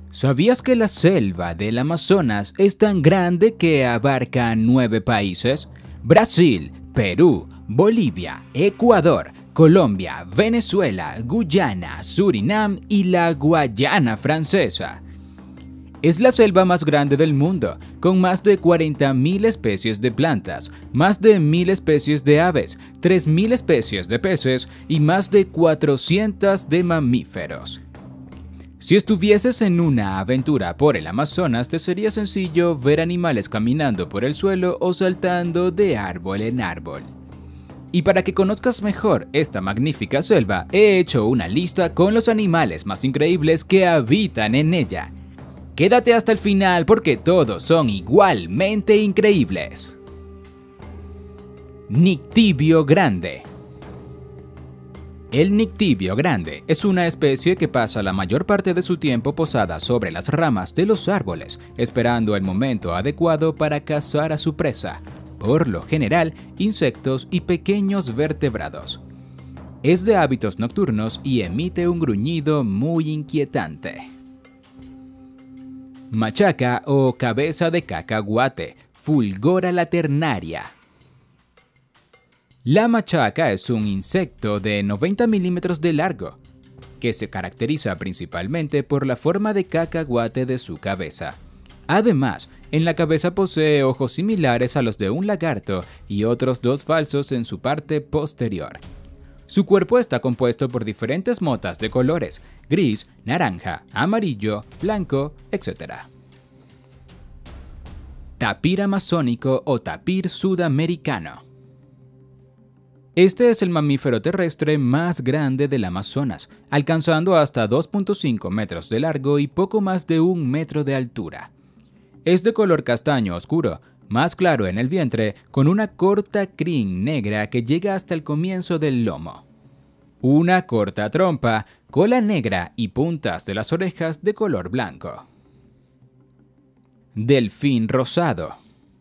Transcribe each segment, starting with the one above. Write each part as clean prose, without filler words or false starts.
¿Sabías que la selva del Amazonas es tan grande que abarca 9 países? Brasil, Perú, Bolivia, Ecuador, Colombia, Venezuela, Guyana, Surinam y la Guayana Francesa. Es la selva más grande del mundo, con más de 40.000 especies de plantas, más de 1.000 especies de aves, 3.000 especies de peces y más de 400 de mamíferos. Si estuvieses en una aventura por el Amazonas, te sería sencillo ver animales caminando por el suelo o saltando de árbol en árbol. Y para que conozcas mejor esta magnífica selva, he hecho una lista con los animales más increíbles que habitan en ella. Quédate hasta el final porque todos son igualmente increíbles. Nyctibio grande. El nyctibio grande es una especie que pasa la mayor parte de su tiempo posada sobre las ramas de los árboles, esperando el momento adecuado para cazar a su presa, por lo general insectos y pequeños vertebrados. Es de hábitos nocturnos y emite un gruñido muy inquietante. Machaca o cabeza de cacahuate, Fulgora laternaria. La machaca es un insecto de 90 milímetros de largo, que se caracteriza principalmente por la forma de cacahuate de su cabeza. Además, en la cabeza posee ojos similares a los de un lagarto y otros 2 falsos en su parte posterior. Su cuerpo está compuesto por diferentes motas de colores: gris, naranja, amarillo, blanco, etc. Tapir amazónico o tapir sudamericano. Este es el mamífero terrestre más grande del Amazonas, alcanzando hasta 2.5 metros de largo y poco más de 1 metro de altura. Es de color castaño oscuro, más claro en el vientre, con una corta crin negra que llega hasta el comienzo del lomo. Una corta trompa, cola negra y puntas de las orejas de color blanco. Delfín rosado.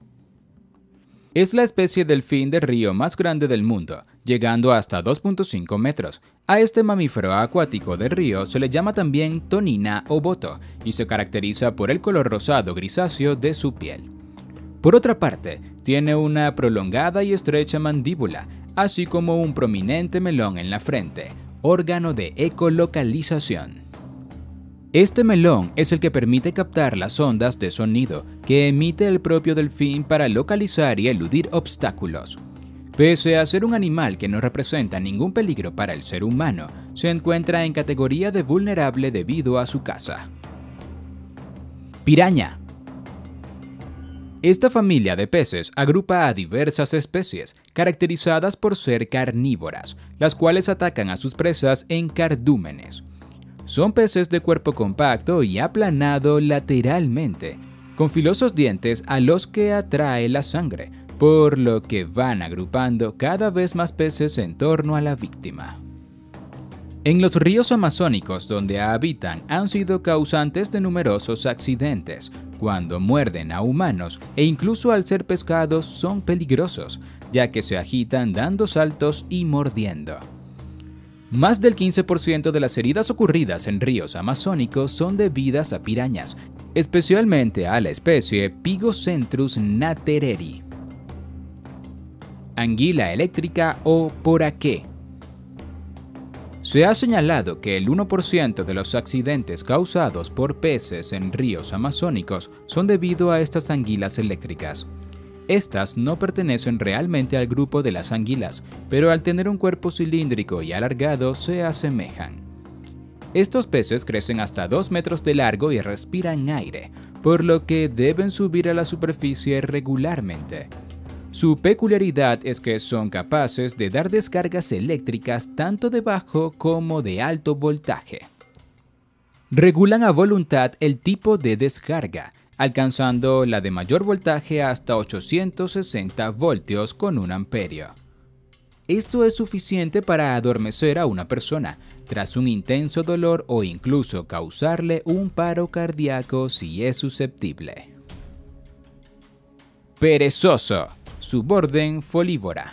Es la especie delfín de río más grande del mundo, llegando hasta 2.5 metros. A este mamífero acuático de río se le llama también tonina o boto y se caracteriza por el color rosado grisáceo de su piel. Por otra parte, tiene una prolongada y estrecha mandíbula, así como un prominente melón en la frente, órgano de ecolocalización. Este melón es el que permite captar las ondas de sonido que emite el propio delfín para localizar y eludir obstáculos. Pese a ser un animal que no representa ningún peligro para el ser humano, se encuentra en categoría de vulnerable debido a su caza. Piraña. Esta familia de peces agrupa a diversas especies, caracterizadas por ser carnívoras, las cuales atacan a sus presas en cardúmenes. Son peces de cuerpo compacto y aplanado lateralmente, con filosos dientes a los que atrae la sangre, por lo que van agrupando cada vez más peces en torno a la víctima. En los ríos amazónicos donde habitan han sido causantes de numerosos accidentes, cuando muerden a humanos e incluso al ser pescados son peligrosos, ya que se agitan dando saltos y mordiendo. Más del 15% de las heridas ocurridas en ríos amazónicos son debidas a pirañas, especialmente a la especie Pygocentrus natereri. Anguila eléctrica o poraqué. Se ha señalado que el 1% de los accidentes causados por peces en ríos amazónicos son debido a estas anguilas eléctricas. Estas no pertenecen realmente al grupo de las anguilas, pero al tener un cuerpo cilíndrico y alargado se asemejan. Estos peces crecen hasta 2 metros de largo y respiran aire, por lo que deben subir a la superficie regularmente. Su peculiaridad es que son capaces de dar descargas eléctricas tanto de bajo como de alto voltaje. Regulan a voluntad el tipo de descarga, alcanzando la de mayor voltaje hasta 860 voltios con 1 amperio. Esto es suficiente para adormecer a una persona tras un intenso dolor o incluso causarle un paro cardíaco si es susceptible. Perezoso, suborden Folívora.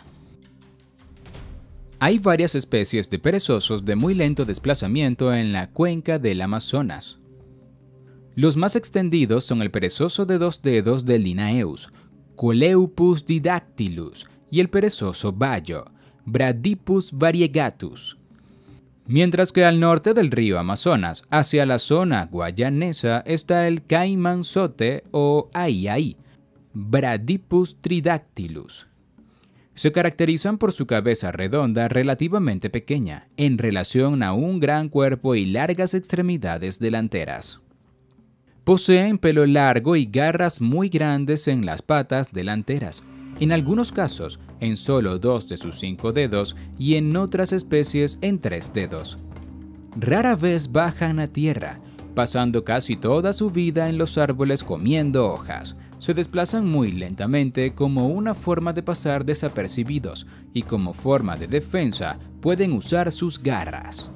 Hay varias especies de perezosos de muy lento desplazamiento en la cuenca del Amazonas. Los más extendidos son el perezoso de 2 dedos de Linnaeus, Coleopus didactylus, y el perezoso bayo, Bradypus variegatus. Mientras que al norte del río Amazonas, hacia la zona guayanesa, está el caimanzote o ayiayi, Bradypus tridactylus. Se caracterizan por su cabeza redonda relativamente pequeña, en relación a un gran cuerpo y largas extremidades delanteras. Poseen pelo largo y garras muy grandes en las patas delanteras, en algunos casos en solo 2 de sus 5 dedos y en otras especies en 3 dedos. Rara vez bajan a tierra, pasando casi toda su vida en los árboles comiendo hojas. Se desplazan muy lentamente como una forma de pasar desapercibidos y como forma de defensa pueden usar sus garras.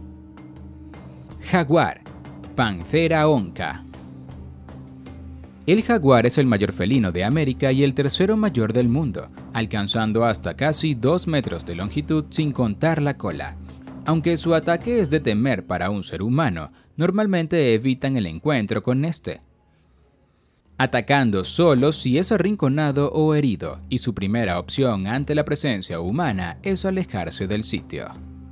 Jaguar, Panthera onca. El jaguar es el mayor felino de América y el tercero mayor del mundo, alcanzando hasta casi 2 metros de longitud sin contar la cola. Aunque su ataque es de temer para un ser humano, normalmente evitan el encuentro con este, atacando solo si es arrinconado o herido, y su primera opción ante la presencia humana es alejarse del sitio.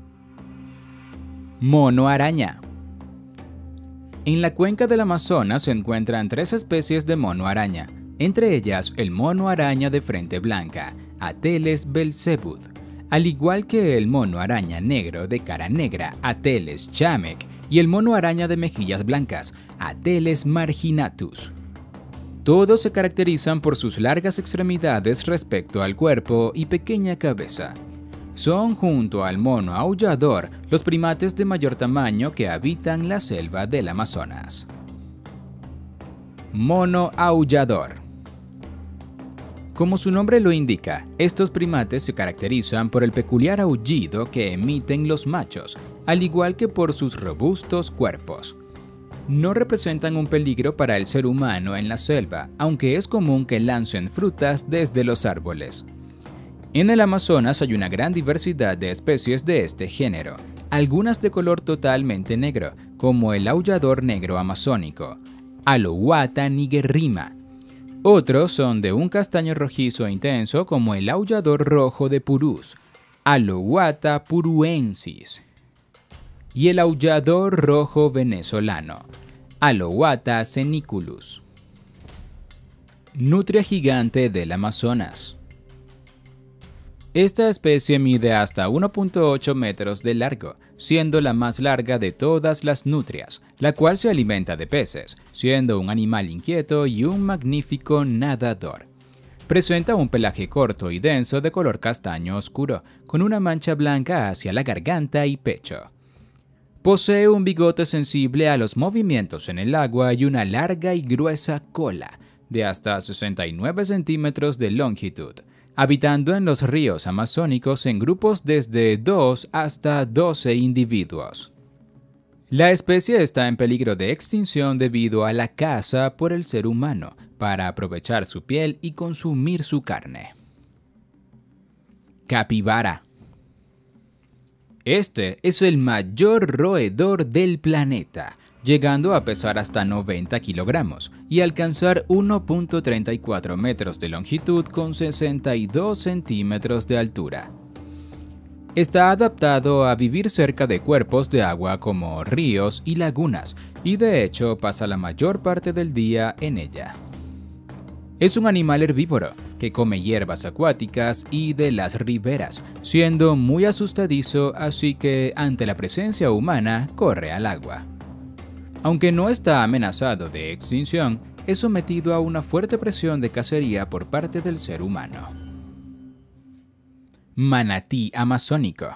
Mono araña. En la cuenca del Amazonas se encuentran 3 especies de mono araña, entre ellas el mono araña de frente blanca, Ateles belzebuth, al igual que el mono araña negro de cara negra, Ateles chamek, y el mono araña de mejillas blancas, Ateles marginatus. Todos se caracterizan por sus largas extremidades respecto al cuerpo y pequeña cabeza. Son, junto al mono aullador, los primates de mayor tamaño que habitan la selva del Amazonas. Mono aullador. Como su nombre lo indica, estos primates se caracterizan por el peculiar aullido que emiten los machos, al igual que por sus robustos cuerpos. No representan un peligro para el ser humano en la selva, aunque es común que lancen frutas desde los árboles. En el Amazonas hay una gran diversidad de especies de este género, algunas de color totalmente negro, como el aullador negro amazónico, Alouatta nigerrima. Otros son de un castaño rojizo intenso, como el aullador rojo de Purús, Alouatta puruensis, y el aullador rojo venezolano, Alouatta seniculus. Nutria gigante del Amazonas. Esta especie mide hasta 1.8 metros de largo, siendo la más larga de todas las nutrias, la cual se alimenta de peces, siendo un animal inquieto y un magnífico nadador. Presenta un pelaje corto y denso de color castaño oscuro, con una mancha blanca hacia la garganta y pecho. Posee un bigote sensible a los movimientos en el agua y una larga y gruesa cola, de hasta 69 centímetros de longitud, habitando en los ríos amazónicos en grupos desde 2 hasta 12 individuos. La especie está en peligro de extinción debido a la caza por el ser humano para aprovechar su piel y consumir su carne. Capibara. Este es el mayor roedor del planeta, llegando a pesar hasta 90 kilogramos y alcanzar 1.34 metros de longitud con 62 centímetros de altura. Está adaptado a vivir cerca de cuerpos de agua como ríos y lagunas, y de hecho pasa la mayor parte del día en ella. Es un animal herbívoro que come hierbas acuáticas y de las riberas, siendo muy asustadizo, así que ante la presencia humana corre al agua. Aunque no está amenazado de extinción, es sometido a una fuerte presión de cacería por parte del ser humano. Manatí amazónico.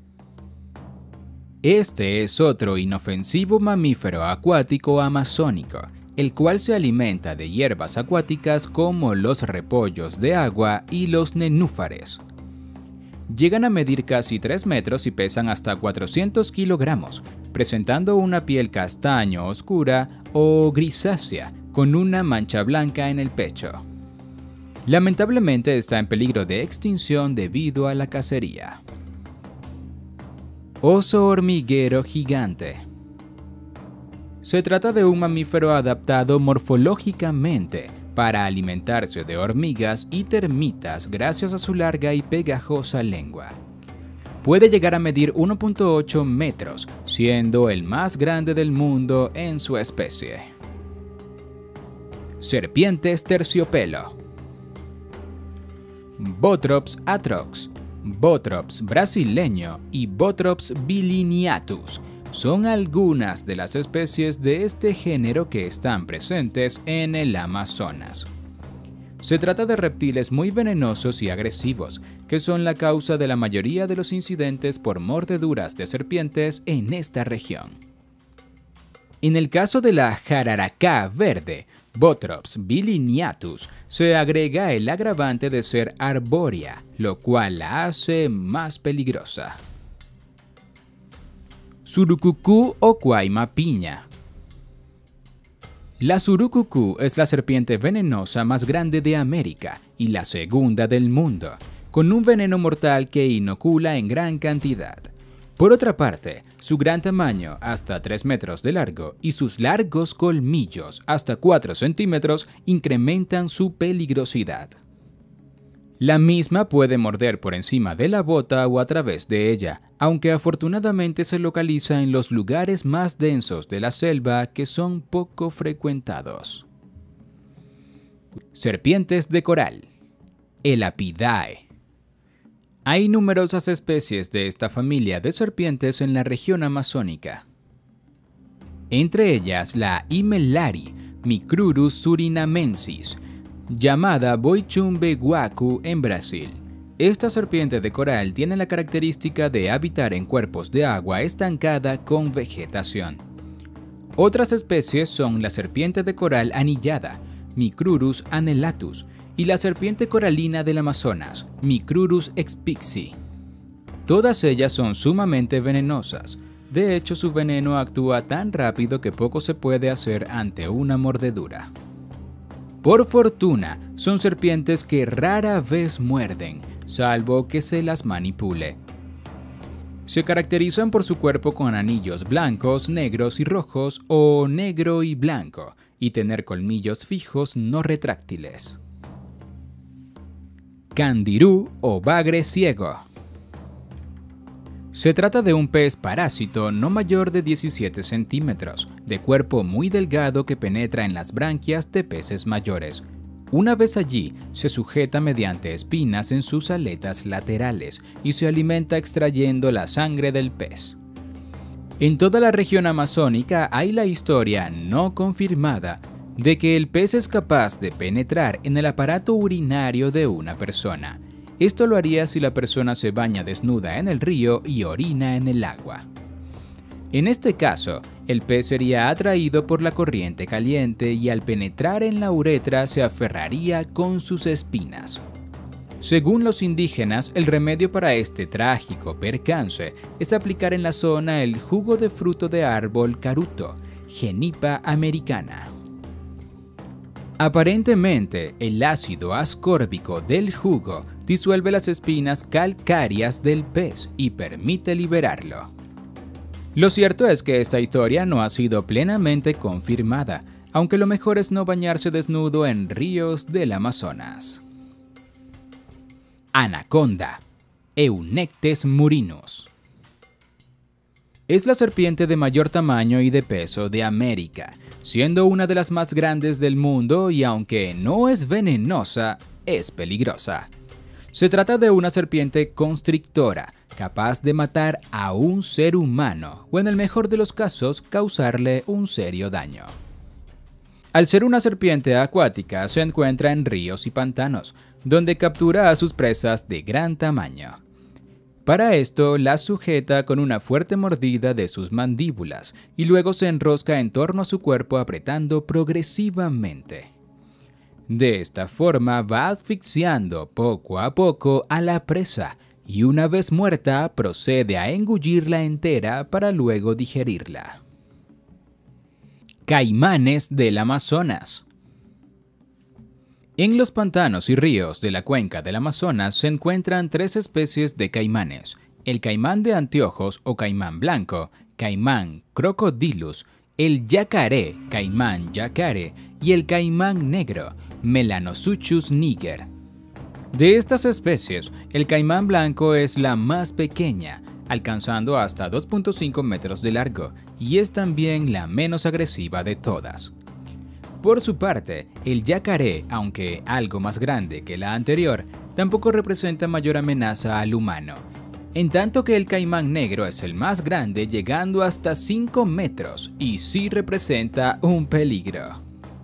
Este es otro inofensivo mamífero acuático amazónico, el cual se alimenta de hierbas acuáticas como los repollos de agua y los nenúfares. Llegan a medir casi 3 metros y pesan hasta 400 kilogramos, presentando una piel castaño oscura o grisácea, con una mancha blanca en el pecho. Lamentablemente está en peligro de extinción debido a la cacería. Oso hormiguero gigante. Se trata de un mamífero adaptado morfológicamente para alimentarse de hormigas y termitas gracias a su larga y pegajosa lengua. Puede llegar a medir 1.8 metros, siendo el más grande del mundo en su especie. Serpientes terciopelo. Bothrops atrox, Bothrops brasileño y Bothrops bilineatus son algunas de las especies de este género que están presentes en el Amazonas. Se trata de reptiles muy venenosos y agresivos, que son la causa de la mayoría de los incidentes por mordeduras de serpientes en esta región. En el caso de la jararaca verde, Bothrops bilineatus, se agrega el agravante de ser arbórea, lo cual la hace más peligrosa. Surucucú o cuaima piña. La surucucú es la serpiente venenosa más grande de América y la segunda del mundo, con un veneno mortal que inocula en gran cantidad. Por otra parte, su gran tamaño, hasta 3 metros de largo, y sus largos colmillos, hasta 4 centímetros, incrementan su peligrosidad. La misma puede morder por encima de la bota o a través de ella, aunque afortunadamente se localiza en los lugares más densos de la selva que son poco frecuentados. Serpientes de coral. Elapidae. Hay numerosas especies de esta familia de serpientes en la región amazónica. Entre ellas la Himmelari Micrurus surinamensis, llamada Boichumbe-guacu en Brasil. Esta serpiente de coral tiene la característica de habitar en cuerpos de agua estancada con vegetación. Otras especies son la serpiente de coral anillada, Micrurus anelatus, y la serpiente coralina del Amazonas, Micrurus expixi. Todas ellas son sumamente venenosas. De hecho, su veneno actúa tan rápido que poco se puede hacer ante una mordedura. Por fortuna, son serpientes que rara vez muerden, salvo que se las manipule. Se caracterizan por su cuerpo con anillos blancos, negros y rojos o negro y blanco, y tener colmillos fijos no retráctiles. Candirú o bagre ciego. Se trata de un pez parásito no mayor de 17 centímetros, de cuerpo muy delgado que penetra en las branquias de peces mayores. Una vez allí, se sujeta mediante espinas en sus aletas laterales y se alimenta extrayendo la sangre del pez. En toda la región amazónica hay la historia no confirmada de que el pez es capaz de penetrar en el aparato urinario de una persona. Esto lo haría si la persona se baña desnuda en el río y orina en el agua. En este caso, el pez sería atraído por la corriente caliente y al penetrar en la uretra se aferraría con sus espinas. Según los indígenas, el remedio para este trágico percance es aplicar en la zona el jugo de fruto de árbol caruto, Genipa americana. Aparentemente, el ácido ascórbico del jugo disuelve las espinas calcáreas del pez y permite liberarlo. Lo cierto es que esta historia no ha sido plenamente confirmada, aunque lo mejor es no bañarse desnudo en ríos del Amazonas. Anaconda, Eunectes murinus. Es la serpiente de mayor tamaño y de peso de América, siendo una de las más grandes del mundo y aunque no es venenosa, es peligrosa. Se trata de una serpiente constrictora, capaz de matar a un ser humano o en el mejor de los casos causarle un serio daño. Al ser una serpiente acuática, se encuentra en ríos y pantanos, donde captura a sus presas de gran tamaño. Para esto, las sujeta con una fuerte mordida de sus mandíbulas y luego se enrosca en torno a su cuerpo apretando progresivamente. De esta forma va asfixiando poco a poco a la presa y una vez muerta procede a engullirla entera para luego digerirla. Caimanes del Amazonas. En los pantanos y ríos de la cuenca del Amazonas se encuentran 3 especies de caimanes: el caimán de anteojos o caimán blanco, caimán crocodilus el yacaré, caimán yacaré, y el caimán negro, Melanosuchus niger. De estas especies, el caimán blanco es la más pequeña, alcanzando hasta 2.5 metros de largo, y es también la menos agresiva de todas. Por su parte, el yacaré, aunque algo más grande que la anterior, tampoco representa mayor amenaza al humano, en tanto que el caimán negro es el más grande, llegando hasta 5 metros, y sí representa un peligro.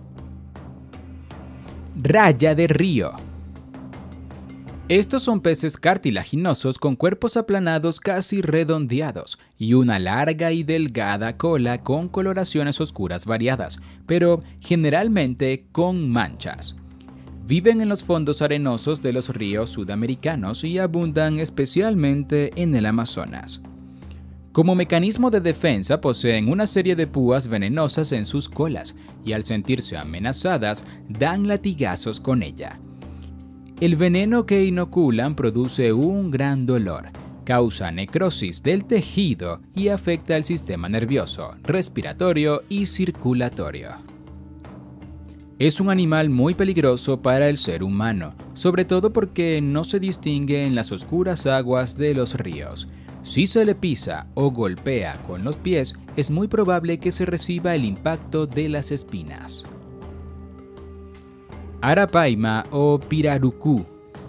Raya de río. Estos son peces cartilaginosos con cuerpos aplanados casi redondeados y una larga y delgada cola con coloraciones oscuras variadas, pero generalmente con manchas. Viven en los fondos arenosos de los ríos sudamericanos y abundan especialmente en el Amazonas. Como mecanismo de defensa poseen una serie de púas venenosas en sus colas y al sentirse amenazadas dan latigazos con ella. El veneno que inoculan produce un gran dolor, causa necrosis del tejido y afecta el sistema nervioso, respiratorio y circulatorio. Es un animal muy peligroso para el ser humano, sobre todo porque no se distingue en las oscuras aguas de los ríos. Si se le pisa o golpea con los pies, es muy probable que se reciba el impacto de las espinas. Arapaima o pirarucú.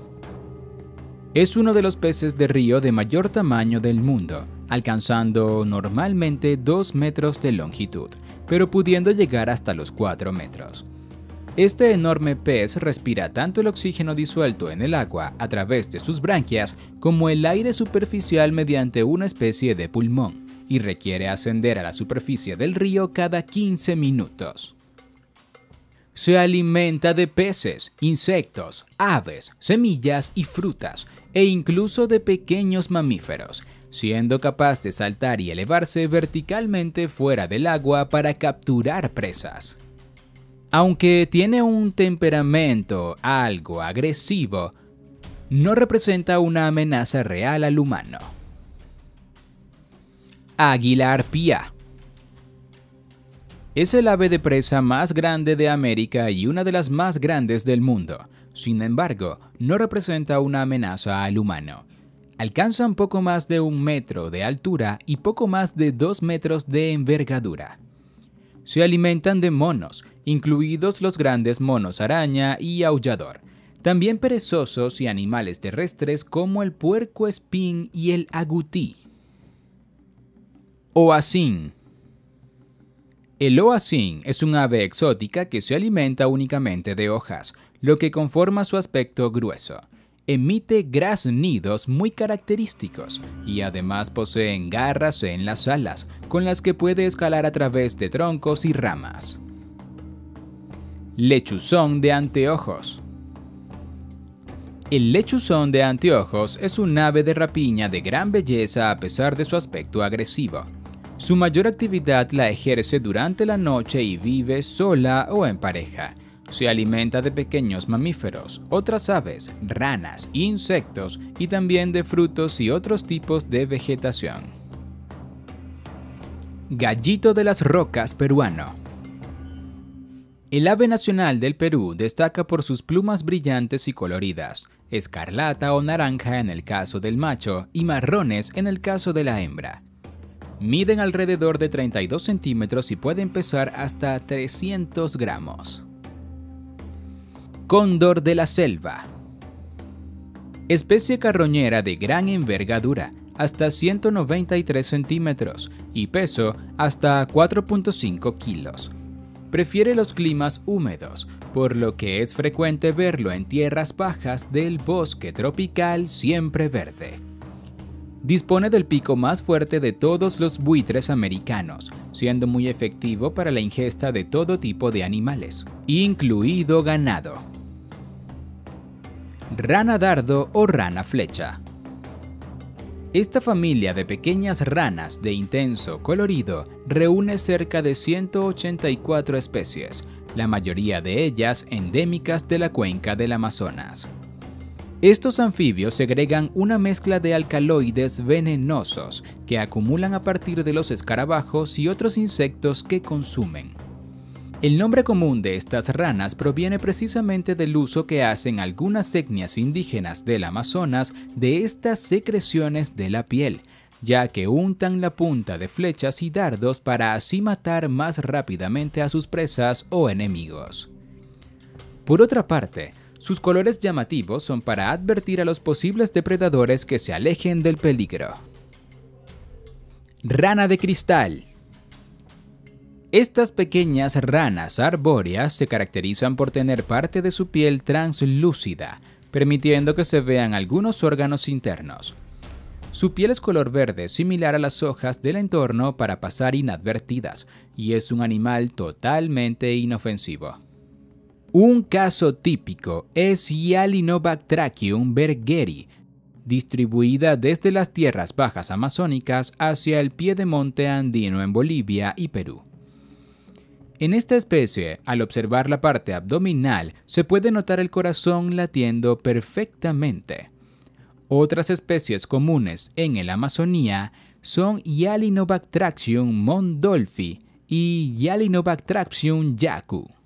Es uno de los peces de río de mayor tamaño del mundo, alcanzando normalmente 2 metros de longitud, pero pudiendo llegar hasta los 4 metros. Este enorme pez respira tanto el oxígeno disuelto en el agua a través de sus branquias como el aire superficial mediante una especie de pulmón, y requiere ascender a la superficie del río cada 15 minutos. Se alimenta de peces, insectos, aves, semillas y frutas, e incluso de pequeños mamíferos, siendo capaz de saltar y elevarse verticalmente fuera del agua para capturar presas. Aunque tiene un temperamento algo agresivo, no representa una amenaza real al humano. Águila arpía. Es el ave de presa más grande de América y una de las más grandes del mundo. Sin embargo, no representa una amenaza al humano. Alcanzan poco más de 1 metro de altura y poco más de 2 metros de envergadura. Se alimentan de monos, incluidos los grandes monos araña y aullador. También perezosos y animales terrestres como el puercoespín y el agutí. Oacín. El oacín es un ave exótica que se alimenta únicamente de hojas, lo que conforma su aspecto grueso. Emite graznidos muy característicos y además poseen garras en las alas, con las que puede escalar a través de troncos y ramas. Lechuzón de anteojos. El lechuzón de anteojos es un ave de rapiña de gran belleza a pesar de su aspecto agresivo. Su mayor actividad la ejerce durante la noche y vive sola o en pareja. Se alimenta de pequeños mamíferos, otras aves, ranas, insectos y también de frutos y otros tipos de vegetación. Gallito de las rocas peruano. El ave nacional del Perú destaca por sus plumas brillantes y coloridas, escarlata o naranja en el caso del macho y marrones en el caso de la hembra. Miden alrededor de 32 centímetros y pueden pesar hasta 300 gramos. Cóndor de la selva. Especie carroñera de gran envergadura, hasta 193 centímetros, y peso hasta 4.5 kilos. Prefiere los climas húmedos, por lo que es frecuente verlo en tierras bajas del bosque tropical siempre verde. Dispone del pico más fuerte de todos los buitres americanos, siendo muy efectivo para la ingesta de todo tipo de animales, incluido ganado. Rana dardo o rana flecha. Esta familia de pequeñas ranas de intenso colorido reúne cerca de 184 especies, la mayoría de ellas endémicas de la cuenca del Amazonas. Estos anfibios segregan una mezcla de alcaloides venenosos que acumulan a partir de los escarabajos y otros insectos que consumen. El nombre común de estas ranas proviene precisamente del uso que hacen algunas etnias indígenas del Amazonas de estas secreciones de la piel, ya que untan la punta de flechas y dardos para así matar más rápidamente a sus presas o enemigos. Por otra parte, sus colores llamativos son para advertir a los posibles depredadores que se alejen del peligro. Rana de cristal. Estas pequeñas ranas arbóreas se caracterizan por tener parte de su piel translúcida, permitiendo que se vean algunos órganos internos. Su piel es color verde similar a las hojas del entorno para pasar inadvertidas, y es un animal totalmente inofensivo. Un caso típico es Hyalinobactrachium bergeri, distribuida desde las tierras bajas amazónicas hacia el piedemonte andino en Bolivia y Perú. En esta especie, al observar la parte abdominal, se puede notar el corazón latiendo perfectamente. Otras especies comunes en la Amazonía son Hyalinobactrachium mondolfi y Hyalinobactrachium yaku.